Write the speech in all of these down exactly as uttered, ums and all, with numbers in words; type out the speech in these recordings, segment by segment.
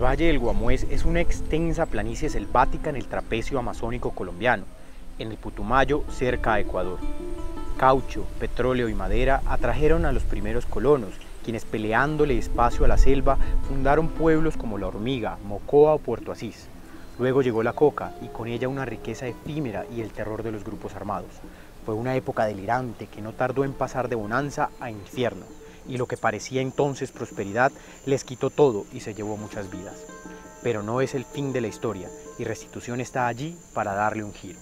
Valle del Guamués es una extensa planicie selvática en el trapecio amazónico colombiano, en el Putumayo, cerca a Ecuador. Caucho, petróleo y madera atrajeron a los primeros colonos, quienes peleándole espacio a la selva fundaron pueblos como La Hormiga, Mocoa o Puerto Asís. Luego llegó la coca y con ella una riqueza efímera y el terror de los grupos armados. Fue una época delirante que no tardó en pasar de bonanza a infierno, y lo que parecía entonces prosperidad les quitó todo y se llevó muchas vidas. Pero no es el fin de la historia, y Restitución está allí para darle un giro.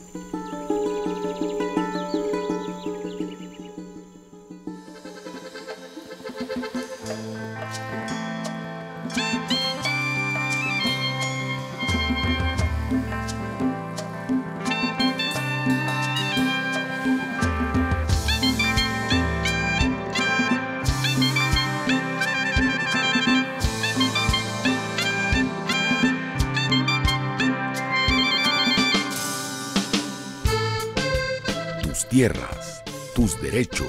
Tus tierras, tus derechos.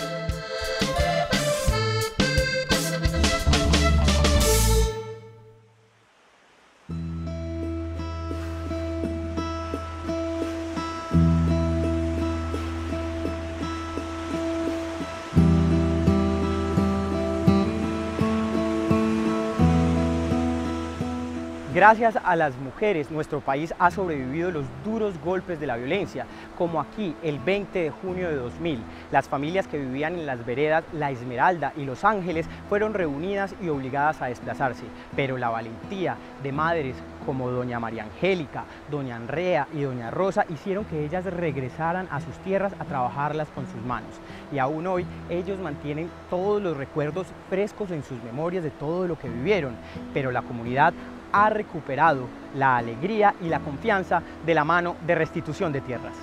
Gracias a las mujeres, nuestro país ha sobrevivido los duros golpes de la violencia, como aquí el veinte de junio de dos mil. Las familias que vivían en las veredas La Esmeralda y Los Ángeles fueron reunidas y obligadas a desplazarse, pero la valentía de madres como doña María Angélica, doña Andrea y doña Rosa hicieron que ellas regresaran a sus tierras a trabajarlas con sus manos. Y aún hoy ellos mantienen todos los recuerdos frescos en sus memorias de todo lo que vivieron, pero la comunidad ha recuperado la alegría y la confianza de la mano de Restitución de Tierras.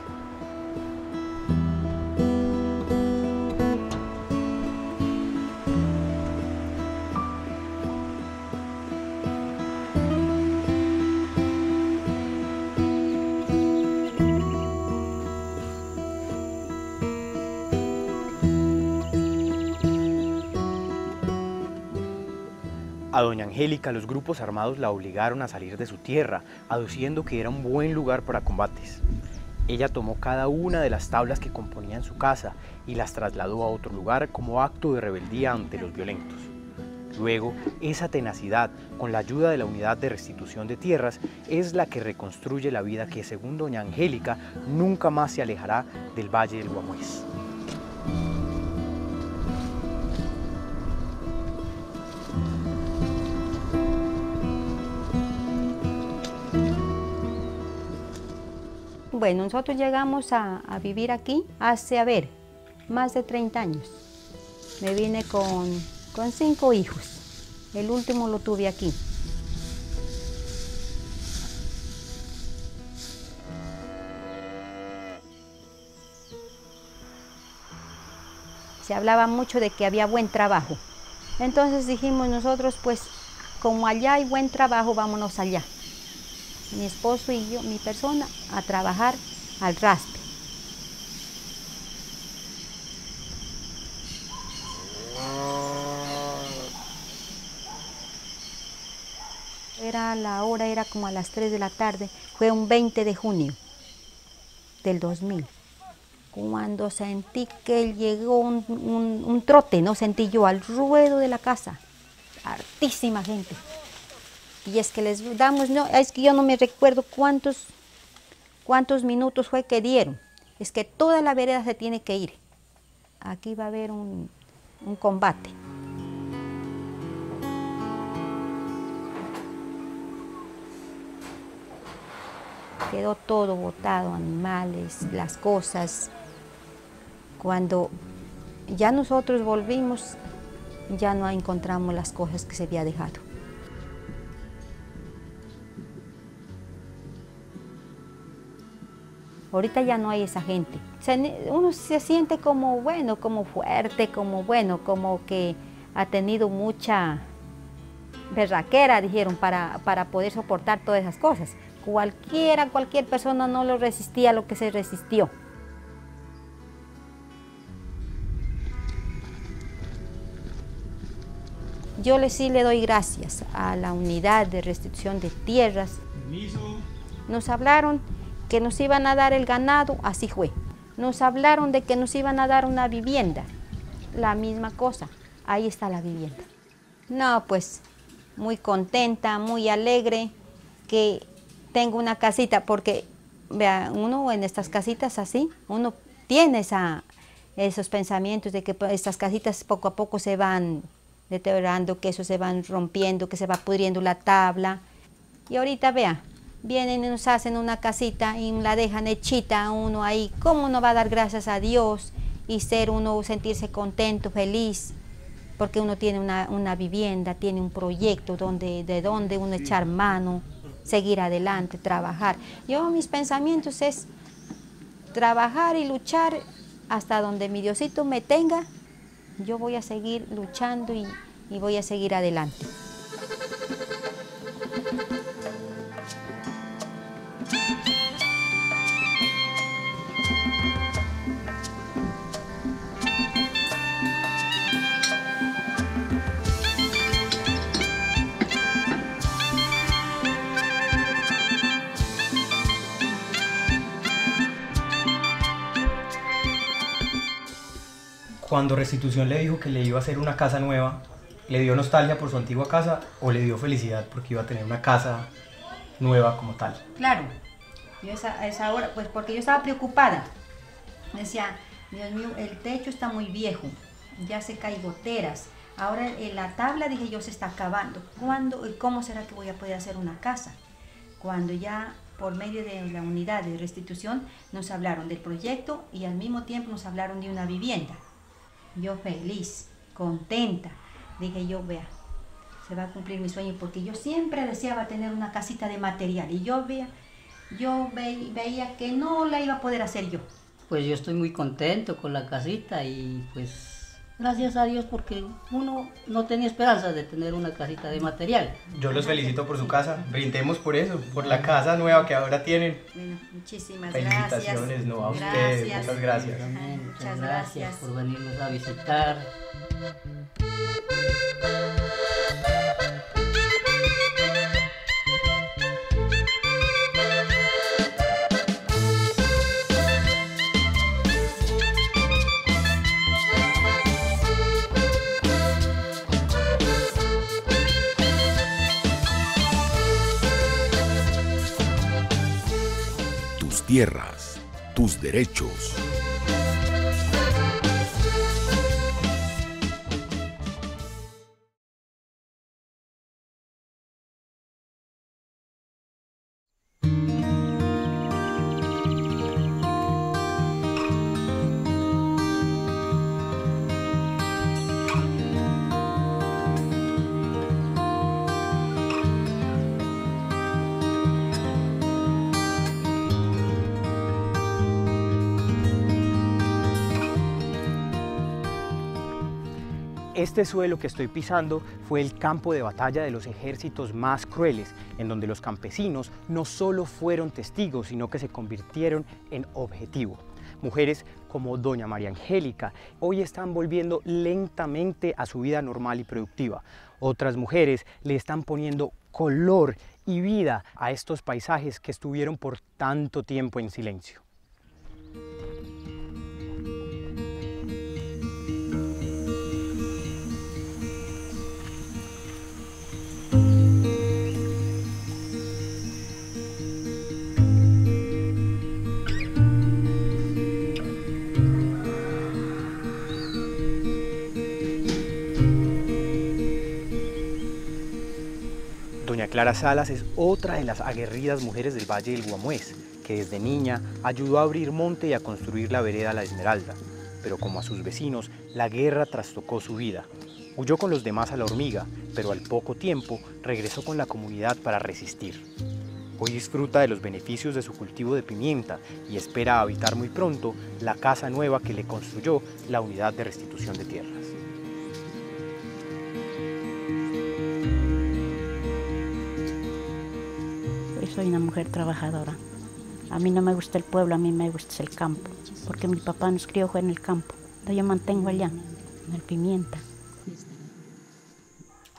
A doña Angélica los grupos armados la obligaron a salir de su tierra, aduciendo que era un buen lugar para combates. Ella tomó cada una de las tablas que componían su casa y las trasladó a otro lugar como acto de rebeldía ante los violentos. Luego, esa tenacidad, con la ayuda de la Unidad de Restitución de Tierras, es la que reconstruye la vida que, según doña Angélica, nunca más se alejará del Valle del Guamués. Bueno, nosotros llegamos a, a vivir aquí hace, a ver, más de treinta años. Me vine con, con cinco hijos. El último lo tuve aquí. Se hablaba mucho de que había buen trabajo. Entonces dijimos nosotros, pues, como allá hay buen trabajo, vámonos allá. Mi esposo y yo, mi persona, a trabajar al raspe. Era la hora, era como a las tres de la tarde, fue un veinte de junio del dos mil. Cuando sentí que llegó un, un, un trote, no sentí yo, al ruedo de la casa, hartísima gente. Y es que les damos, no, es que yo no me recuerdo cuántos, cuántos minutos fue que dieron. Es que toda la vereda se tiene que ir. Aquí va a haber un, un combate. Quedó todo botado, animales, las cosas. Cuando ya nosotros volvimos, ya no encontramos las cosas que se había dejado. Ahorita ya no hay esa gente. Uno se siente como, bueno, como fuerte, como, bueno, como que ha tenido mucha berraquera, dijeron, para, para poder soportar todas esas cosas. Cualquiera, cualquier persona no lo resistía a lo que se resistió. Yo le, sí le doy gracias a la unidad de restitución de tierras. Nos hablaron que nos iban a dar el ganado, así fue. Nos hablaron de que nos iban a dar una vivienda, la misma cosa, ahí está la vivienda. No, pues muy contenta, muy alegre que tengo una casita, porque vea, uno en estas casitas así, uno tiene esa, esos pensamientos de que estas casitas poco a poco se van deteriorando, que eso se van rompiendo, que se va pudriendo la tabla. Y ahorita vea, vienen y nos hacen una casita y la dejan hechita uno ahí. ¿Cómo uno va a dar gracias a Dios y ser uno, sentirse contento, feliz? Porque uno tiene una, una vivienda, tiene un proyecto donde, de donde uno echar mano, seguir adelante, trabajar. Yo mis pensamientos es trabajar y luchar hasta donde mi Diosito me tenga. Yo voy a seguir luchando y, y voy a seguir adelante. Cuando Restitución le dijo que le iba a hacer una casa nueva, ¿le dio nostalgia por su antigua casa o le dio felicidad porque iba a tener una casa nueva como tal? Claro, yo esa, esa hora, pues porque yo estaba preocupada. Decía, Dios mío, el techo está muy viejo, ya se caen goteras. Ahora en la tabla, dije yo, se está acabando. ¿Cuándo y cómo será que voy a poder hacer una casa? Cuando ya por medio de la unidad de restitución nos hablaron del proyecto y al mismo tiempo nos hablaron de una vivienda. Yo feliz, contenta, dije yo, vea, se va a cumplir mi sueño, porque yo siempre deseaba tener una casita de material y yo, vea, yo ve, veía que no la iba a poder hacer yo. Pues yo estoy muy contento con la casita y pues gracias a Dios, porque uno no tenía esperanza de tener una casita de material. Yo los felicito por su casa, brindemos por eso, por la casa nueva que ahora tienen. Bueno, muchísimas Felicitaciones, gracias. no, a Gracias. ustedes, muchas gracias. Amén. Muchas Muchas gracias, gracias. por venirnos a visitar. Tus tierras, tus derechos. Este suelo que estoy pisando fue el campo de batalla de los ejércitos más crueles, en donde los campesinos no solo fueron testigos, sino que se convirtieron en objetivo. Mujeres como doña María Angélica hoy están volviendo lentamente a su vida normal y productiva. Otras mujeres le están poniendo color y vida a estos paisajes que estuvieron por tanto tiempo en silencio. Doña Clara Salas es otra de las aguerridas mujeres del Valle del Guamués, que desde niña ayudó a abrir monte y a construir la vereda La Esmeralda, pero como a sus vecinos, la guerra trastocó su vida. Huyó con los demás a La Hormiga, pero al poco tiempo regresó con la comunidad para resistir. Hoy disfruta de los beneficios de su cultivo de pimienta y espera habitar muy pronto la casa nueva que le construyó la Unidad de Restitución de Tierras. Soy una mujer trabajadora. A mí no me gusta el pueblo, a mí me gusta el campo, porque mi papá nos crió fue en el campo. Yo mantengo allá, en el pimienta.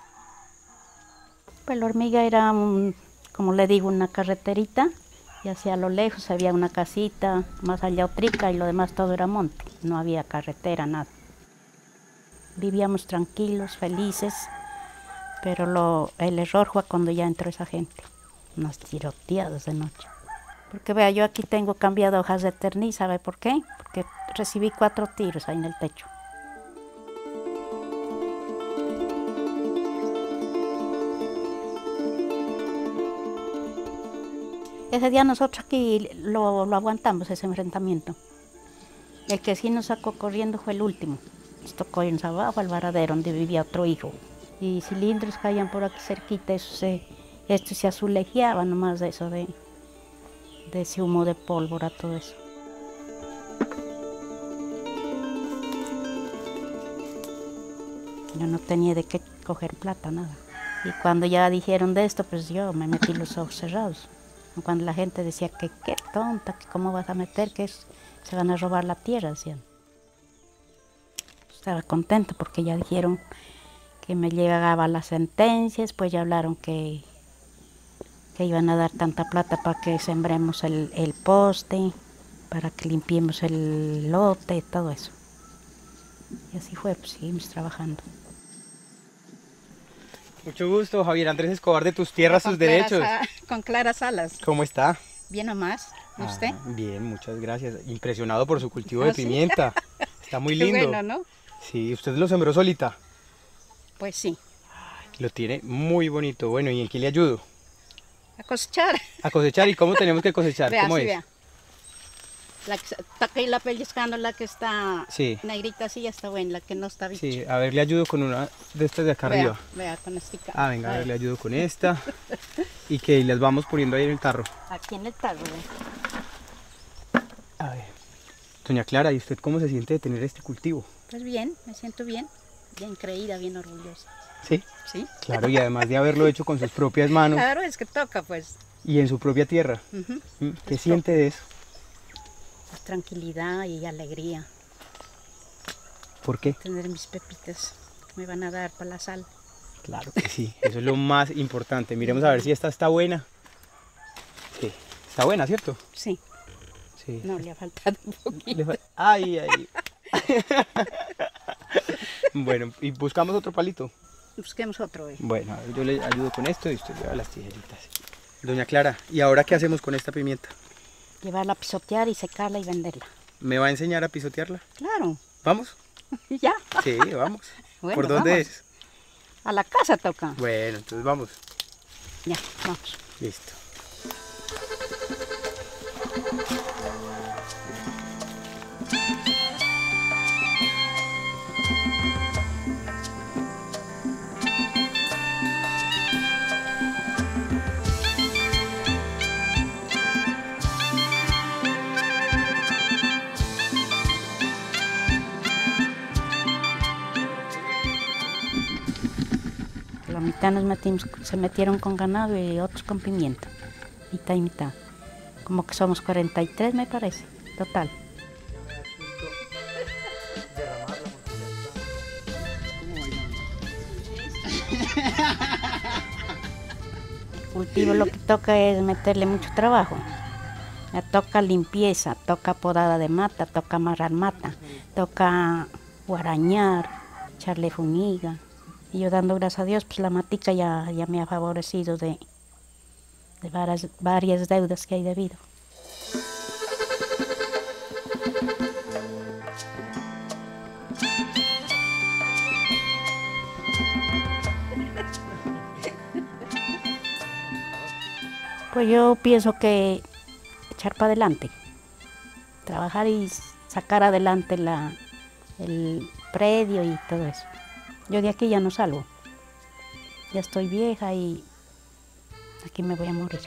Pues la hormiga era, un, como le digo, una carreterita y hacia lo lejos había una casita, más allá otrica y lo demás todo era monte, no había carretera, nada. Vivíamos tranquilos, felices, pero lo, el error fue cuando ya entró esa gente, unas tiroteadas de noche. Porque vea, yo aquí tengo cambiado hojas de terní, ¿sabe por qué? Porque recibí cuatro tiros ahí en el techo. Ese día nosotros aquí lo, lo aguantamos, ese enfrentamiento. El que sí nos sacó corriendo fue el último. Nos tocó irnos abajo al varadero donde vivía otro hijo. Y cilindros caían por aquí cerquita, eso se, esto se azulejeaba nomás de eso, de, de ese humo de pólvora, todo eso. Yo no tenía de qué coger plata, nada. Y cuando ya dijeron de esto, pues yo me metí los ojos cerrados. Cuando la gente decía que qué tonta, que cómo vas a meter, que es, se van a robar la tierra, decían. Estaba contenta porque ya dijeron que me llegaba la sentencia, después ya hablaron que, que iban a dar tanta plata para que sembremos el, el poste, para que limpiemos el lote, todo eso. Y así fue, pues seguimos trabajando. Mucho gusto, Javier Andrés Escobar, de Tus Tierras, Tus Derechos. Con Clara Salas. ¿Cómo está? Bien o más. ¿Y usted? Ah, bien, muchas gracias. Impresionado por su cultivo ¿Ah, de sí? pimienta. Está muy Qué lindo. bueno, ¿no? Sí, ¿usted lo sembró solita? Pues sí. Lo tiene muy bonito. Bueno, ¿y en qué le ayudo? A cosechar. A cosechar. ¿Y cómo tenemos que cosechar? Vea, ¿Cómo sí, es? vea. La que está aquí la pellizcando, la que está Sí. negrita, sí, ya está buena, la que no está bicho. Sí, a ver, le ayudo con una de estas de acá Vea, arriba. vea, con estica. Ah, venga, a ver, le ayudo con esta. Y que las vamos poniendo ahí en el tarro. Aquí en el tarro, vea. A ver. Doña Clara, ¿y usted cómo se siente de tener este cultivo? Pues bien, me siento bien. Bien creída, bien orgullosa. Sí. ¿Sí? Claro, y además de haberlo hecho con sus propias manos Claro, es que toca, pues. y en su propia tierra. Ujú. ¿Mm? ¿Qué Es siente de eso? Pues tranquilidad y alegría. ¿Por qué? Tener mis pepitas que me van a dar para la sal. Claro que sí, eso es lo más importante. Miremos a ver si esta está buena. Sí, está buena, ¿cierto? Sí, Sí. no le ha faltado un poquito. Le fal- Ay, ay. Bueno, y buscamos otro palito. Busquemos otro, eh. Bueno, a ver, yo le ayudo con esto y usted lleva las tijeritas. Doña Clara, ¿y ahora qué hacemos con esta pimienta? Llevarla a pisotear y secarla y venderla. ¿Me va a enseñar a pisotearla? Claro, ¿Vamos? ya. Sí, vamos. Bueno, ¿Por dónde vamos. es? A la casa toca. Bueno, entonces vamos. Ya, vamos. Listo. La mitad nos metimos, se metieron con ganado y otros con pimienta, mitad y mitad. Como que somos cuarenta y tres, me parece, total. El cultivo lo que toca es meterle mucho trabajo. Me toca limpieza, toca podada de mata, toca amarrar mata, toca guarañar, echarle funiga. Y yo dando gracias a Dios, pues la matica ya, ya me ha favorecido de, de varias, varias deudas que hay debido. Pues yo pienso que echar para adelante, trabajar y sacar adelante la, el predio y todo eso. Yo de aquí ya no salgo, ya estoy vieja y aquí me voy a morir.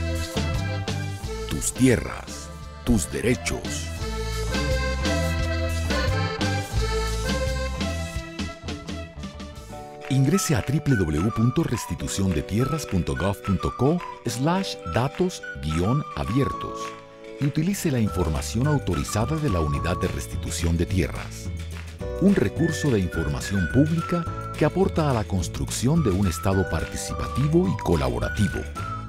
Tus tierras, tus derechos. Ingrese a w w w punto restitución de tierras punto gov punto co slash datos guión abiertos y utilice la información autorizada de la Unidad de Restitución de Tierras. Un recurso de información pública que aporta a la construcción de un Estado participativo y colaborativo.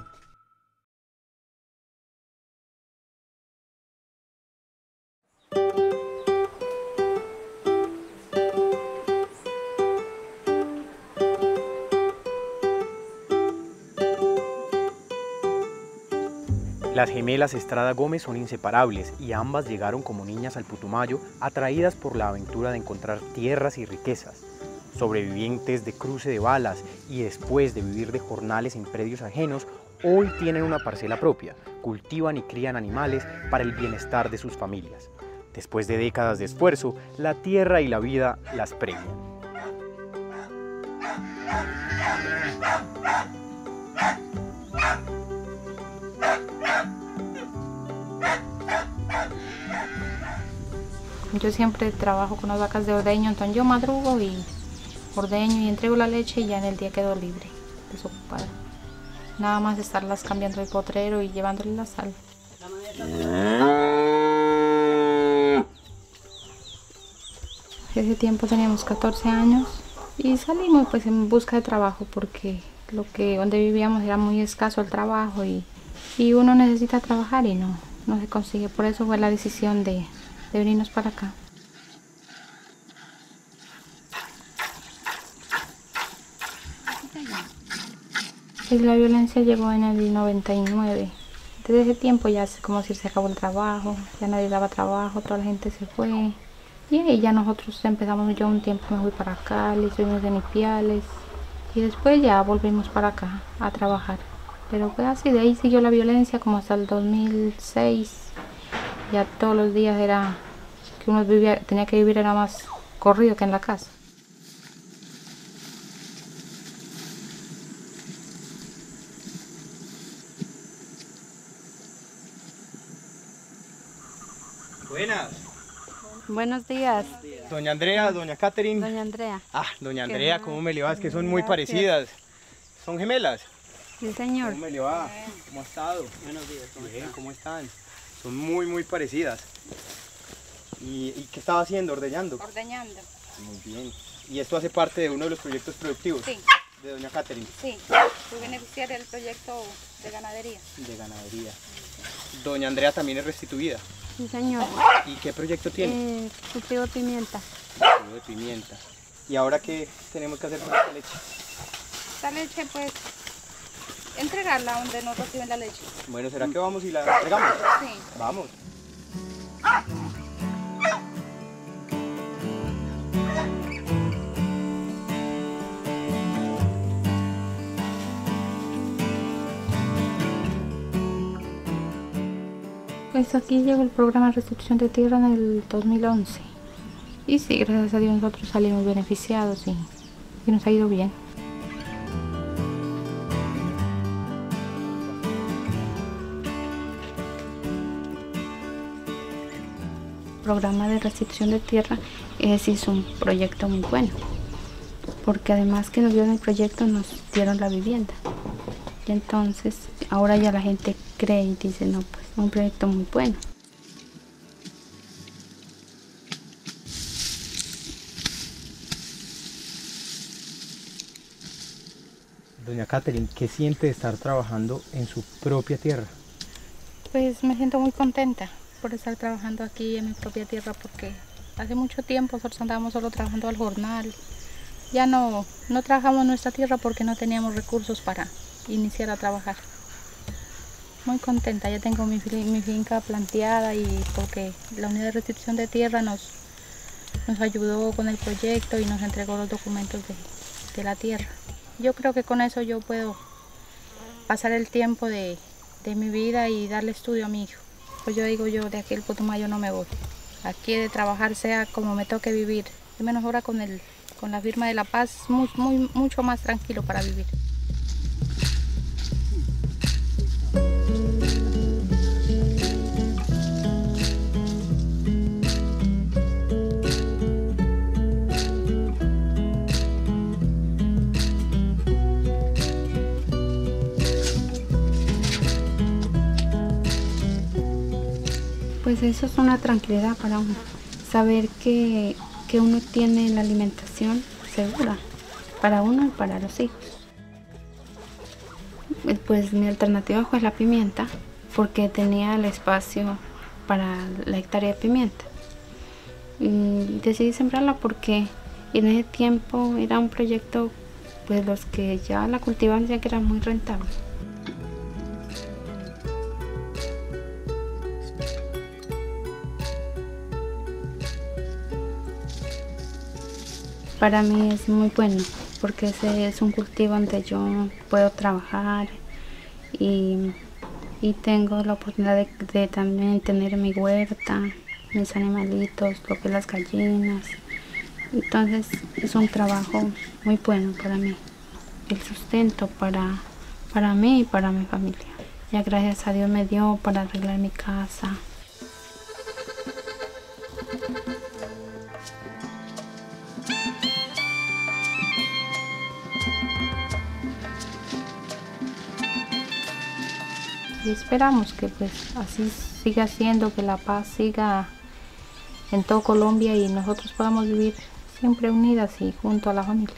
Las gemelas Estrada Gómez son inseparables y ambas llegaron como niñas al Putumayo atraídas por la aventura de encontrar tierras y riquezas. Sobrevivientes de cruce de balas y después de vivir de jornales en predios ajenos, hoy tienen una parcela propia, cultivan y crían animales para el bienestar de sus familias. Después de décadas de esfuerzo, la tierra y la vida las premian. Yo siempre trabajo con las vacas de ordeño, entonces yo madrugo y ordeño y entrego la leche y ya en el día quedo libre, desocupada. Nada más estarlas cambiando el potrero y llevándole la sal. Ese tiempo teníamos catorce años y salimos pues en busca de trabajo porque lo que donde vivíamos era muy escaso el trabajo y, y uno necesita trabajar y no, no se consigue. Por eso fue la decisión de de venirnos para acá. Pues la violencia llegó en el noventa y nueve. Desde ese tiempo ya es como si se acabó el trabajo, ya nadie daba trabajo, toda la gente se fue. Y ahí ya nosotros empezamos, yo un tiempo me fui para Cali, estuvimos en Ipiales y después ya volvimos para acá a trabajar. Pero fue así, de ahí siguió la violencia como hasta el dos mil seis. Ya todos los días era que uno vivía, tenía que vivir era más corrido que en la casa. Buenas. Buenos días. Doña Andrea, doña Catherine. Doña Andrea. Ah, doña Andrea, ¿cómo me le va? Es que son muy parecidas. ¿Son gemelas? Sí, señor. ¿Cómo me le va? ¿Cómo ha estado? Buenos días. Bien, ¿cómo están? Son muy, muy parecidas. ¿Y, y qué estaba haciendo? ¿Ordeñando? Ordeñando. Muy bien. ¿Y esto hace parte de uno de los proyectos productivos? Sí. ¿De doña Catherine? Sí, soy beneficiaria del proyecto de ganadería. De ganadería. Doña Andrea también es restituida. Sí, señor. ¿Y qué proyecto tiene? Eh, cultivo de pimienta. Cultivo de pimienta. ¿Y ahora qué tenemos que hacer con esta leche? Esta leche, pues, entregarla donde nos reciben la leche. Bueno, ¿será que vamos y la entregamos? Sí. Vamos. Pues aquí llegó el programa de restitución de tierra en el dos mil once. Y sí, gracias a Dios nosotros salimos beneficiados y, y nos ha ido bien. El programa de restitución de tierra es, es un proyecto muy bueno, porque además que nos dieron el proyecto nos dieron la vivienda. Y entonces ahora ya la gente cree y dice, no, pues es un proyecto muy bueno. Doña Catherine, ¿qué siente de estar trabajando en su propia tierra? Pues me siento muy contenta por estar trabajando aquí en mi propia tierra, porque hace mucho tiempo nosotros andábamos solo trabajando al jornal. Ya no, no trabajamos en nuestra tierra porque no teníamos recursos para iniciar a trabajar. Muy contenta, ya tengo mi, mi finca planteada y porque la unidad de restitución de tierra nos, nos ayudó con el proyecto y nos entregó los documentos de, de la tierra. Yo creo que con eso yo puedo pasar el tiempo de, de mi vida y darle estudio a mi hijo. Pues yo digo, yo de aquí al Putumayo no me voy. Aquí he de trabajar sea como me toque vivir. De menos ahora con, el, con la firma de la paz, muy, muy, mucho más tranquilo para vivir. Pues eso es una tranquilidad para uno, saber que, que uno tiene la alimentación segura para uno y para los hijos. Pues mi alternativa fue la pimienta, porque tenía el espacio para la hectárea de pimienta. Y decidí sembrarla porque en ese tiempo era un proyecto, pues los que ya la cultivaban ya que era muy rentable. Para mí es muy bueno porque ese es un cultivo donde yo puedo trabajar y, y tengo la oportunidad de, de también tener mi huerta, mis animalitos, lo que es las gallinas. Entonces es un trabajo muy bueno para mí, el sustento para, para mí y para mi familia. Ya gracias a Dios me dio para arreglar mi casa. Y esperamos que pues así siga siendo, que la paz siga en todo Colombia y nosotros podamos vivir siempre unidas y junto a la familia.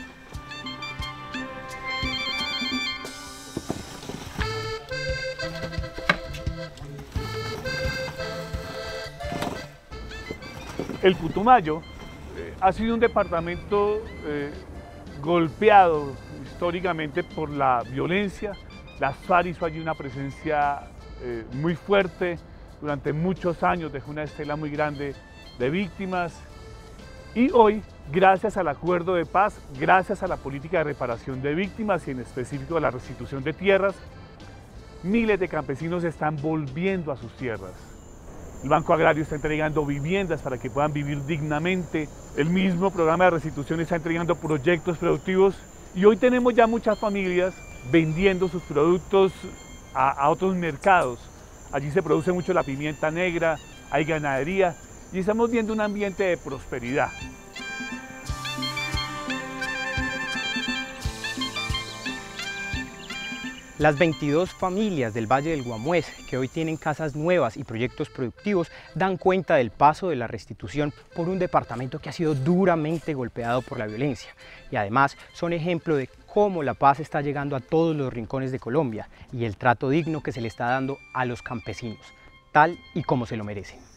El Putumayo eh, ha sido un departamento eh, golpeado históricamente por la violencia. Las FARC hizo allí una presencia eh, muy fuerte, durante muchos años dejó una estela muy grande de víctimas y hoy, gracias al acuerdo de paz, gracias a la política de reparación de víctimas y en específico a la restitución de tierras, miles de campesinos están volviendo a sus tierras. El Banco Agrario está entregando viviendas para que puedan vivir dignamente, el mismo programa de restitución está entregando proyectos productivos y hoy tenemos ya muchas familias vendiendo sus productos a, a otros mercados. Allí se produce mucho la pimienta negra, hay ganadería y estamos viendo un ambiente de prosperidad. Las veintidós familias del Valle del Guamués, que hoy tienen casas nuevas y proyectos productivos, dan cuenta del paso de la restitución por un departamento que ha sido duramente golpeado por la violencia. Y además son ejemplo de cómo la paz está llegando a todos los rincones de Colombia y el trato digno que se le está dando a los campesinos, tal y como se lo merecen.